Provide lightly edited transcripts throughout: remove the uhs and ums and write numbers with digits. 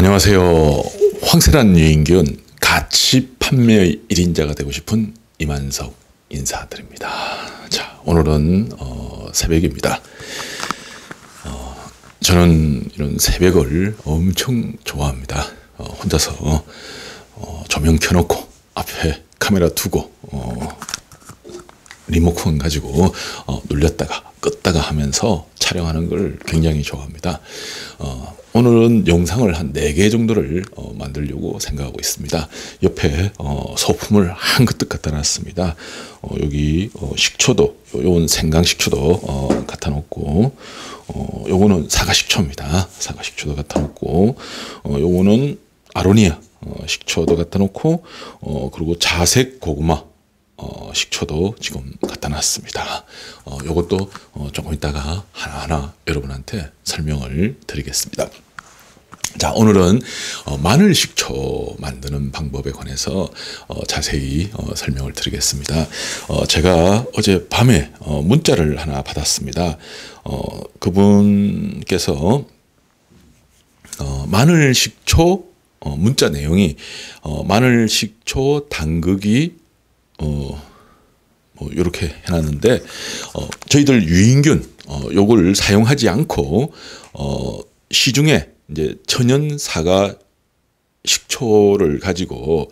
안녕하세요. 황세란 유인균 가치 판매 1인자가 되고 싶은 이만석 인사드립니다. 자, 오늘은 새벽입니다. 저는 이런 새벽을 엄청 좋아합니다. 혼자서 조명 켜놓고 앞에 카메라 두고 리모컨 가지고 눌렸다가 껐다가 하면서 촬영하는 걸 굉장히 좋아합니다. 오늘은 영상을 한 4개 정도를 만들려고 생각하고 있습니다. 옆에 소품을 한가득 갖다 놨습니다. 여기 식초도, 요건 생강 식초도 갖다 놓고, 요거는 사과 식초입니다. 사과 식초도 갖다 놓고, 요거는 아로니아 식초도 갖다 놓고, 그리고 자색 고구마 식초도 지금 갖다 놨습니다. 요것도 조금 있다가 하나하나 여러분한테 설명을 드리겠습니다. 자, 오늘은 마늘 식초 만드는 방법에 관해서 자세히 설명을 드리겠습니다. 제가 어제 밤에 문자를 하나 받았습니다. 그분께서 마늘 식초 문자 내용이 마늘 식초 담그기 뭐 이렇게 해놨는데 저희들 유인균 요걸 사용하지 않고 시중에 이제 천연 사과 식초를 가지고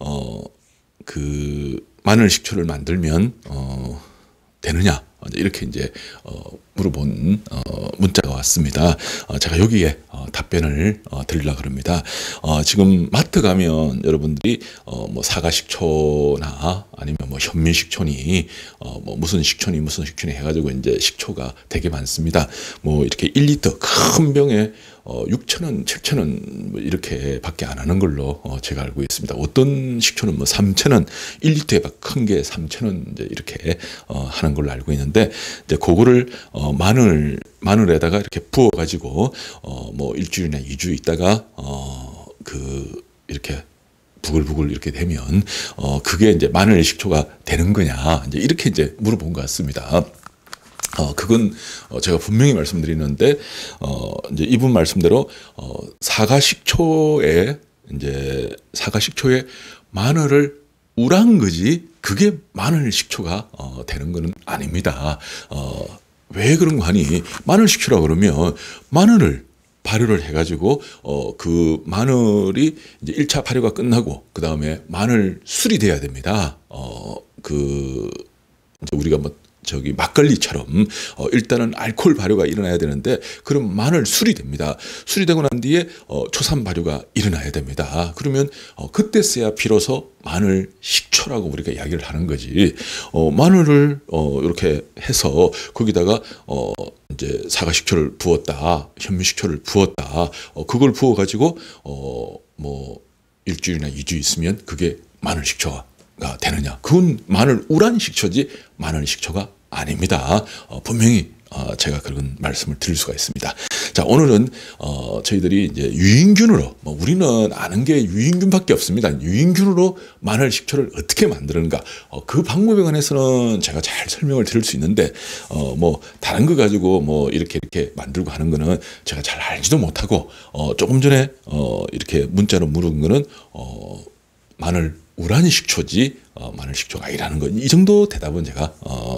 그 마늘 식초를 만들면 되느냐 이렇게 이제 물어본 문자가 왔습니다. 제가 여기에 답변을 드리려고 합니다. 지금 마트 가면 여러분들이 뭐 사과 식초나 아니면 뭐 현미 식초니 뭐 무슨 식초니 해가지고 이제 식초가 되게 많습니다. 뭐 이렇게 1리터 큰 병에 6,000원, 7,000원 뭐 이렇게 밖에 안 하는 걸로 제가 알고 있습니다. 어떤 식초는 뭐 3,000원, 1리터에 큰 게 3,000원 이제 이렇게 하는 걸로 알고 있는데, 이제 그거를 마늘에다가 이렇게 부어 가지고 뭐 일주일이나 2주 있다가 이렇게 부글부글 이렇게 되면 그게 이제 마늘 식초가 되는 거냐 이제 이렇게 이제 물어본 것 같습니다. 그건 제가 분명히 말씀드리는데 이제 이분 말씀대로 사과 식초에 마늘을 우란 거지 그게 마늘 식초가 되는 거는 아닙니다. 왜 그런 거 하니? 마늘 식초라 그러면 마늘을 발효를 해가지고 그 마늘이 이제 1차 발효가 끝나고 그 다음에 마늘 술이 돼야 됩니다. 이제 우리가 뭐 저기 막걸리처럼 일단은 알코올 발효가 일어나야 되는데, 그럼 마늘 술이 됩니다. 술이 되고 난 뒤에 초산 발효가 일어나야 됩니다. 그러면 그때서야 비로소 마늘 식초라고 우리가 이야기를 하는 거지. 마늘을 이렇게 해서 거기다가 이제 사과 식초를 부었다, 현미 식초를 부었다, 그걸 부어 가지고 뭐 일주일이나 2주 있으면 그게 마늘 식초가 되느냐? 그건 마늘 우란 식초지 마늘 식초가 아닙니다. 분명히 제가 그런 말씀을 드릴 수가 있습니다. 자, 오늘은 저희들이 이제 유인균으로, 우리는 아는 게 유인균밖에 없습니다. 유인균으로 마늘 식초를 어떻게 만드는가, 그 방법에 관해서는 제가 잘 설명을 드릴 수 있는데 뭐 다른 거 가지고 뭐 이렇게 만들고 하는 거는 제가 잘 알지도 못하고 조금 전에 이렇게 문자로 물은 거는 마늘 우란 식초지 마늘 식초가 아니라는 거, 이 정도 대답은 제가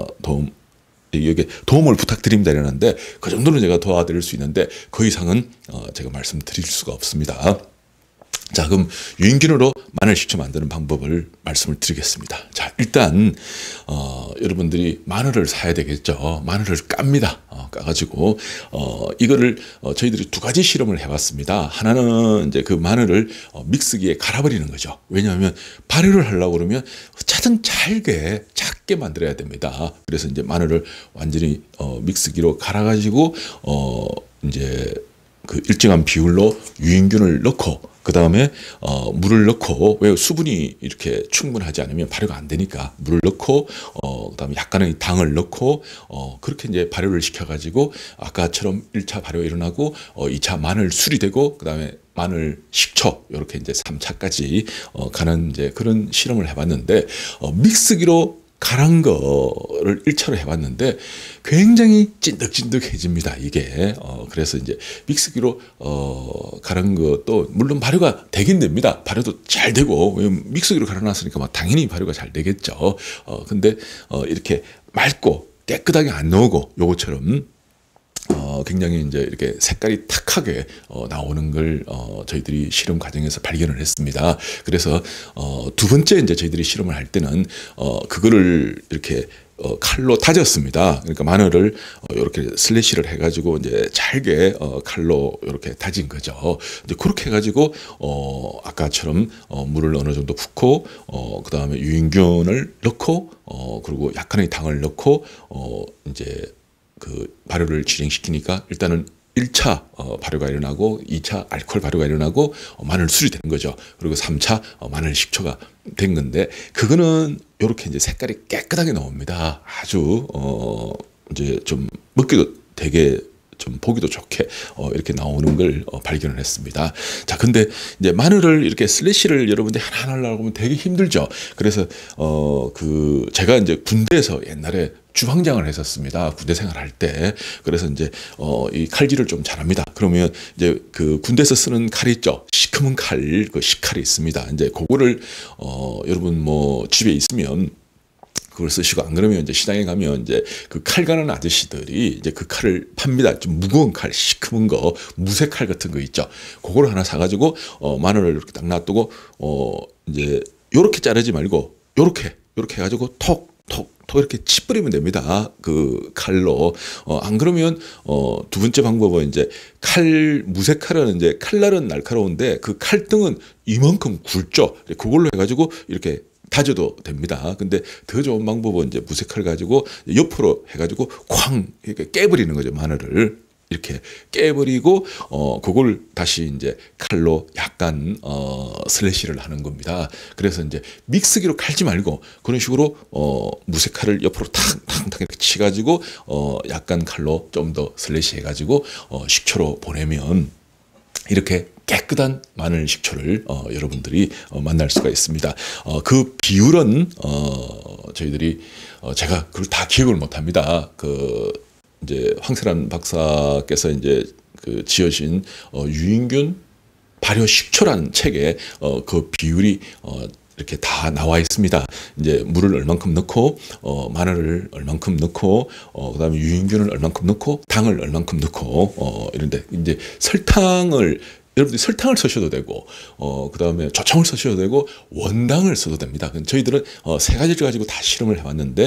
도움을 부탁드립니다 이러는데, 그 정도는 제가 도와드릴 수 있는데 그 이상은 제가 말씀드릴 수가 없습니다. 자, 그럼 유인균으로 마늘 식초 만드는 방법을 말씀을 드리겠습니다. 자, 일단 여러분들이 마늘을 사야 되겠죠. 마늘을 깝니다. 까가지고 이거를 저희들이 2가지 실험을 해봤습니다. 하나는 이제 그 마늘을 믹스기에 갈아버리는 거죠. 왜냐하면 발효를 하려고 그러면 차근 작게 만들어야 됩니다. 그래서 이제 마늘을 완전히 믹스기로 갈아가지고 이제 그 일정한 비율로 유인균을 넣고, 그 다음에 물을 넣고, 왜 수분이 이렇게 충분하지 않으면 발효가 안 되니까 물을 넣고, 그 다음에 약간의 당을 넣고, 그렇게 이제 발효를 시켜가지고 아까처럼 1차 발효 일어나고 2차 마늘 술이 되고, 그 다음에 마늘 식초 이렇게 이제 3차까지 가는 이제 그런 실험을 해봤는데, 믹스기로 갈은 거를 1차로 해봤는데 굉장히 찐득찐득해집니다, 이게. 그래서 이제 믹스기로 갈은 것도 물론 발효가 되긴 됩니다. 발효도 잘 되고, 믹스기로 갈아놨으니까 막 당연히 발효가 잘 되겠죠. 근데 이렇게 맑고 깨끗하게 안 나오고 요것처럼 굉장히 이제 이렇게 색깔이 탁하게 나오는 걸 저희들이 실험 과정에서 발견을 했습니다. 그래서 두 번째 이제 저희들이 실험을 할 때는 그거를 이렇게 칼로 다졌습니다. 그러니까 마늘을 이렇게 슬래시를 해가지고 이제 잘게 칼로 이렇게 다진 거죠. 이제 그렇게 해가지고 아까처럼 물을 어느 정도 붓고 그 다음에 유인균을 넣고 그리고 약간의 당을 넣고 이제 그 발효를 진행시키니까 일단은 1차 발효가 일어나고 2차 알코올 발효가 일어나고 마늘 술이 되는 거죠. 그리고 3차 마늘 식초가 된 건데 그거는 이렇게 이제 색깔이 깨끗하게 나옵니다. 아주 이제 좀 먹기도 되게 좀 보기도 좋게 이렇게 나오는 걸 발견을 했습니다. 자, 근데 이제 마늘을 이렇게 슬래시를 여러분들 하나하나 하려고 하면 되게 힘들죠. 그래서 그 제가 이제 군대에서 옛날에 주방장을 했었습니다. 군대 생활할 때. 그래서 이제 이 칼질을 좀 잘합니다. 그러면 이제 그 군대에서 쓰는 칼이 있죠. 시커먼 칼, 그 식칼이 있습니다. 이제 그거를 여러분 뭐 집에 있으면 그걸 쓰시고, 안 그러면 이제 시장에 가면 이제 그 칼 가는 아저씨들이 이제 그 칼을 팝니다. 좀 무거운 칼, 시커먼 거, 무쇠칼 같은 거 있죠. 그걸 하나 사가지고 마늘을 이렇게 딱 놔두고 이제 요렇게 자르지 말고 요렇게 해가지고 톡 이렇게 치뿌리면 됩니다. 그 칼로. 안 그러면 두 번째 방법은 이제 무쇠 칼은 이제 칼날은 날카로운데 그 칼등은 이만큼 굵죠. 그걸로 해가지고 이렇게 다져도 됩니다. 근데 더 좋은 방법은 이제 무쇠칼 가지고 옆으로 해가지고 쾅 이렇게 깨버리는 거죠. 마늘을 이렇게 깨버리고 그걸 다시 이제 칼로 약간 슬래시를 하는 겁니다. 그래서 이제 믹스기로 칼지 말고 그런 식으로 무쇠칼을 옆으로 탕탕탕 이렇게 치가지고 약간 칼로 좀 더 슬래시 해가지고 식초로 보내면 이렇게 깨끗한 마늘 식초를 여러분들이 만날 수가 있습니다. 그 비율은 저희들이 제가 그걸 다 기억을 못합니다. 그 이제 황세란 박사께서 이제 그 지으신 유인균 발효 식초라는 책에 그 비율이 이렇게 다 나와 있습니다. 이제 물을 얼만큼 넣고 마늘을 얼만큼 넣고 그다음에 유인균을 얼만큼 넣고 당을 얼만큼 넣고 이런데 이제 여러분들이 설탕을 쓰셔도 되고 그다음에 조청을 쓰셔도 되고 원당을 써도 됩니다. 저희들은 세 가지를 가지고 다 실험을 해왔는데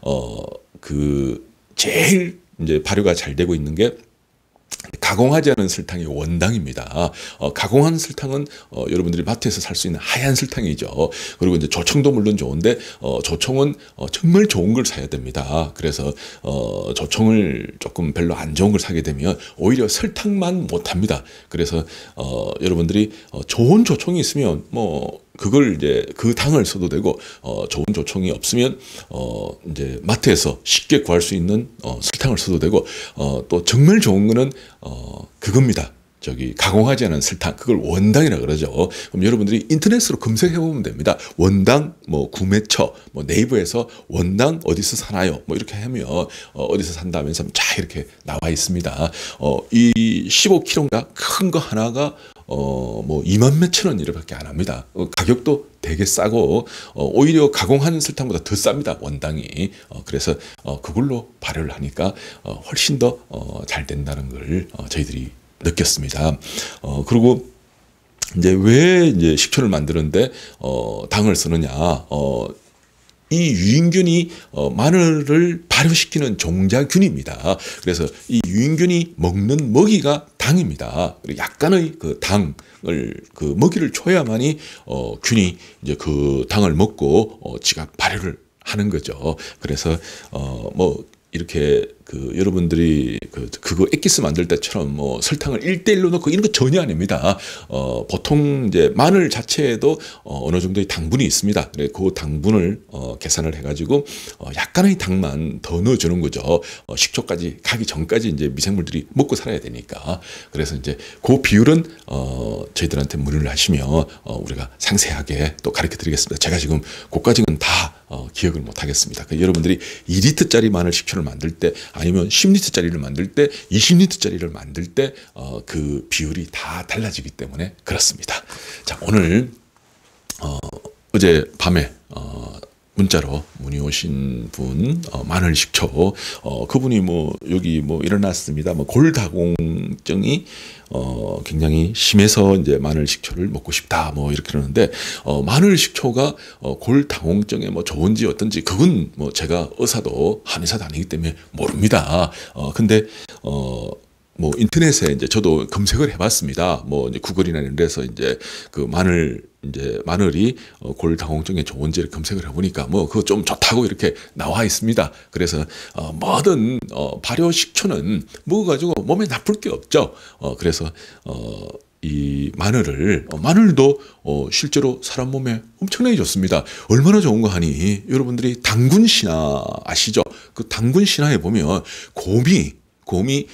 그 제일 이제 발효가 잘 되고 있는 게 가공하지 않은 설탕이 원당입니다. 가공한 설탕은 여러분들이 마트에서 살 수 있는 하얀 설탕이죠. 그리고 이제 조청도 물론 좋은데 조청은 정말 좋은 걸 사야 됩니다. 그래서 조청을 조금 별로 안 좋은 걸 사게 되면 오히려 설탕만 못합니다. 그래서 여러분들이 좋은 조청이 있으면 뭐 그걸 이제 그 당을 써도 되고 좋은 조청이 없으면 이제 마트에서 쉽게 구할 수 있는 설탕을 써도 되고 또 정말 좋은 거는 그겁니다. 저기 가공하지 않은 설탕, 그걸 원당이라 그러죠. 그럼 여러분들이 인터넷으로 검색해 보면 됩니다. 원당 뭐 구매처, 뭐 네이버에서 원당 어디서 사나요? 뭐 이렇게 하면 어디서 산다 하면서 쫙 이렇게 나와 있습니다. 이 15kg인가 큰 거 하나가 뭐 2만 몇천 원 이렇게 안 합니다. 가격도 되게 싸고 오히려 가공한 설탕보다 더 쌉니다. 원당이. 그래서 그걸로 발효를 하니까 훨씬 더 잘 된다는 걸 저희들이 느꼈습니다. 그리고 이제 왜 이제 식초를 만드는데 당을 쓰느냐? 이 유인균이 마늘을 발효시키는 종자균입니다. 그래서 이 유인균이 먹는 먹이가 당입니다. 그리고 약간의 그 당을 그 먹이를 줘야만이 균이 이제 그 당을 먹고 지가 발효를 하는 거죠. 그래서 뭐 이렇게 여러분들이 그거 액기스 만들 때처럼 뭐 설탕을 1대1로 넣고 이런 거 전혀 아닙니다. 보통 이제 마늘 자체에도 어느 정도의 당분이 있습니다. 그래 그 당분을 계산을 해가지고 약간의 당만 더 넣어주는 거죠. 식초까지 가기 전까지 이제 미생물들이 먹고 살아야 되니까. 그래서 이제 그 비율은 저희들한테 문의를 하시면 우리가 상세하게 또 가르쳐 드리겠습니다. 제가 지금 그까지는 다 기억을 못 하겠습니다. 여러분들이 2리터짜리 마늘 식초를 만들 때 아니면 10리터짜리를 만들 때 20리터짜리를 만들 때 그 비율이 다 달라지기 때문에 그렇습니다. 자, 오늘 어제 밤에 문자로 문의 오신 분 마늘 식초 그분이 뭐 여기 뭐 일어났습니다. 뭐 골다공증이 굉장히 심해서 이제 마늘 식초를 먹고 싶다 뭐 이렇게 그러는데 마늘 식초가 골다공증에 뭐 좋은지 어떤지 그건 뭐 제가 의사도 한의사도 아니기 때문에 모릅니다. 근데 뭐 인터넷에 이제 저도 검색을 해봤습니다. 뭐 이제 구글이나 이런 데서 이제 그 마늘이 골다공증에 좋은지를 검색을 해보니까 뭐 그거 좀 좋다고 이렇게 나와 있습니다. 그래서 뭐든 발효 식초는 먹어가지고 몸에 나쁠 게 없죠. 그래서 이 마늘도 실제로 사람 몸에 엄청나게 좋습니다. 얼마나 좋은 거 하니 여러분들이 당군 신화 아시죠? 그 당군 신화에 보면 곰이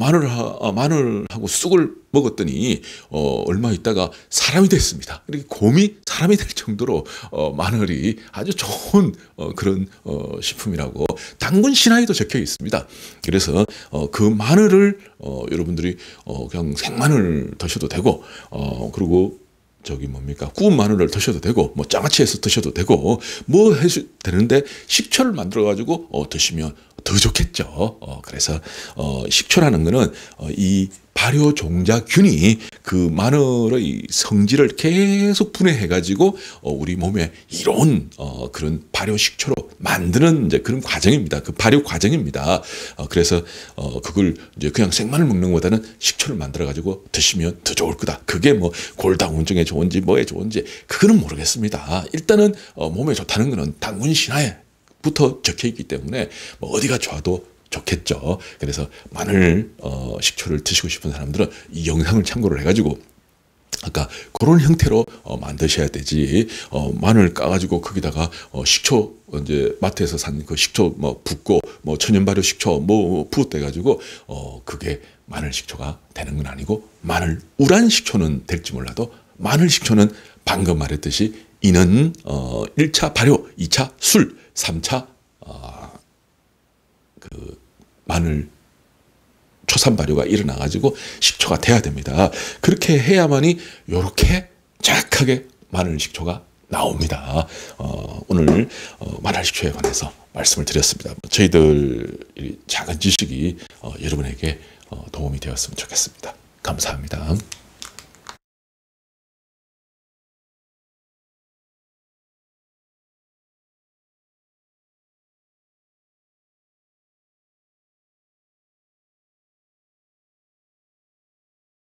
마늘하고 쑥을 먹었더니 얼마 있다가 사람이 됐습니다. 이렇게 곰이 사람이 될 정도로 마늘이 아주 좋은 그런 식품이라고 당군 신화에도 적혀 있습니다. 그래서 그 마늘을 여러분들이 그냥 생마늘 드셔도 되고 그리고 구운 마늘을 드셔도 되고 뭐 장아찌해서 드셔도 되고 뭐 해도 되는데 식초를 만들어 가지고 드시면 더 좋겠죠. 그래서 식초라는 거는 이 발효종자균이 그 마늘의 성질을 계속 분해해 가지고 우리 몸에 이로운 그런 발효식초로 만드는 이제 그런 과정입니다. 그 발효 과정입니다. 그래서 그걸 이제 그냥 생마늘 먹는 것보다는 식초를 만들어 가지고 드시면 더 좋을 거다. 그게 뭐 골다공증에 좋은지 뭐에 좋은지 그거는 모르겠습니다. 일단은 몸에 좋다는 거는 당군 신화에부터 적혀 있기 때문에 뭐 어디가 좋아도 좋겠죠. 그래서 마늘 식초를 드시고 싶은 사람들은 이 영상을 참고를 해가지고 아까 그런 형태로 만드셔야 되지. 마늘 까가지고 거기다가 식초 이제 마트에서 산 그 식초 뭐 붓고 뭐 천연 발효 식초 뭐 부었대 가지고 그게 마늘 식초가 되는 건 아니고 마늘 우란 식초는 될지 몰라도 마늘 식초는 방금 말했듯이 이는 1차 발효, 2차 술, 3차 그 마늘 초산 발효가 일어나 가지고 식초가 돼야 됩니다. 그렇게 해야만이 요렇게 정확하게 마늘 식초가 나옵니다. 오늘 마늘 식초에 관해서 말씀을 드렸습니다. 저희들 작은 지식이 여러분에게 도움이 되었으면 좋겠습니다. 감사합니다.